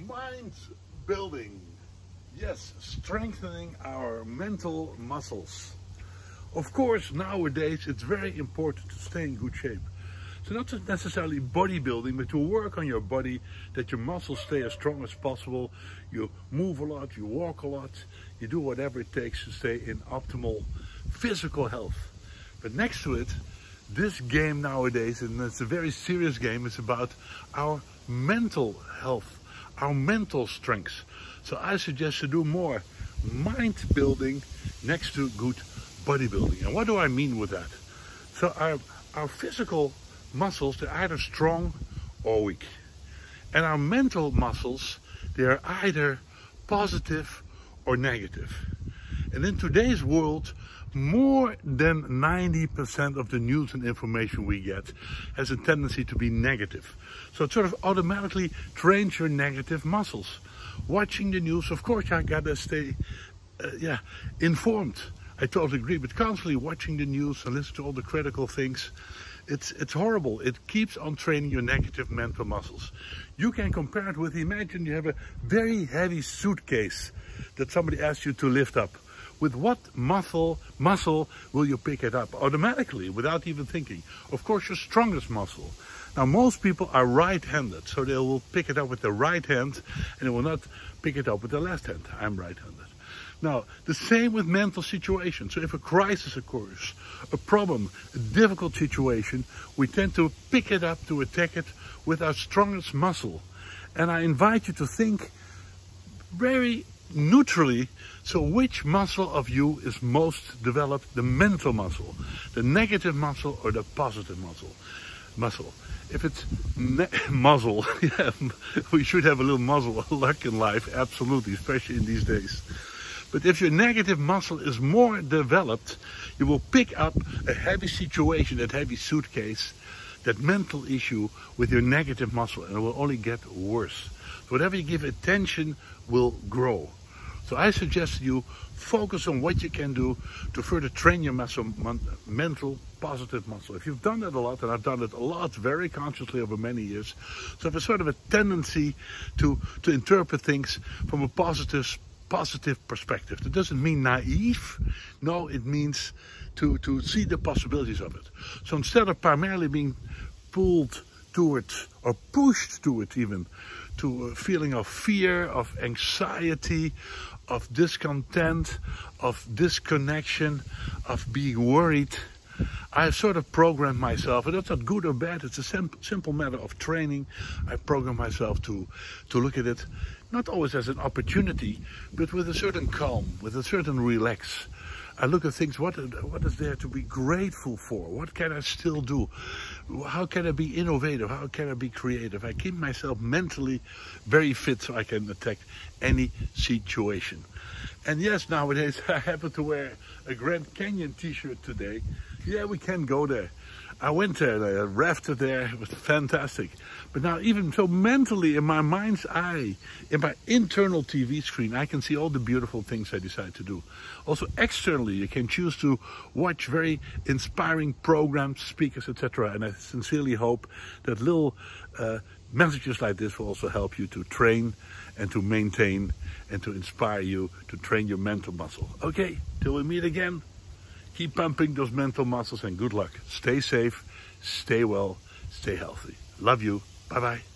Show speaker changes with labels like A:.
A: Mind building. Yes, strengthening our mental muscles. Of course, nowadays it's very important to stay in good shape. So not necessarily bodybuilding, but to work on your body, that your muscles stay as strong as possible. You move a lot, you walk a lot, you do whatever it takes to stay in optimal physical health. But next to it, this game nowadays, and it's a very serious game, is about our mental health, our mental strengths. So I suggest to do more mind building next to good bodybuilding. And what do I mean with that? So our physical muscles, they're either strong or weak. And our mental muscles, they're either positive or negative. And in today's world, more than 90% of the news and information we get has a tendency to be negative. So it sort of automatically trains your negative muscles. Watching the news, of course, I gotta stay informed. I totally agree, but constantly watching the news and listen to all the critical things, it's horrible. It keeps on training your negative mental muscles. You can compare it with, imagine you have a very heavy suitcase that somebody asks you to lift up. With what muscle will you pick it up? Automatically, without even thinking. Of course, your strongest muscle. Now, most people are right-handed, so they will pick it up with the right hand, and they will not pick it up with the left hand. I'm right-handed. Now, the same with mental situations. So if a crisis occurs, a problem, a difficult situation, we tend to pick it up, to attack it with our strongest muscle. And I invite you to think very neutrally. So which muscle of you is most developed? The mental muscle, the negative muscle, or the positive muscle? If it's muzzle, yeah, we should have a little muzzle luck in life, absolutely, especially in these days. But if your negative muscle is more developed, you will pick up a heavy situation, that heavy suitcase, that mental issue with your negative muscle, and it will only get worse. So whatever you give attention will grow. So I suggest you focus on what you can do to further train your mental positive muscle. If you've done that a lot, and I've done it a lot very consciously over many years, so I have a sort of a tendency to interpret things from a positive perspective. That doesn't mean naive. No, it means to see the possibilities of it. So instead of primarily being pulled towards, or pushed towards even, to a feeling of fear, of anxiety, of discontent, of disconnection, of being worried, I sort of programmed myself, and that's not good or bad, it's a simple matter of training. I programmed myself to look at it not always as an opportunity, but with a certain calm, with a certain relax. I look at things, what is there to be grateful for? What can I still do? How can I be innovative? How can I be creative? I keep myself mentally very fit so I can attack any situation. And yes, nowadays I happen to wear a Grand Canyon t-shirt today. Yeah, we can go there. I went there, I rafted there, it was fantastic. But now even so, mentally, in my mind's eye, in my internal TV screen, I can see all the beautiful things I decide to do. Also externally, you can choose to watch very inspiring programs, speakers, etc. And I sincerely hope that little messages like this will also help you to train and to maintain and to inspire you to train your mental muscle. Okay, till we meet again. Keep pumping those mental muscles and good luck. Stay safe, stay well, stay healthy. Love you. Bye-bye.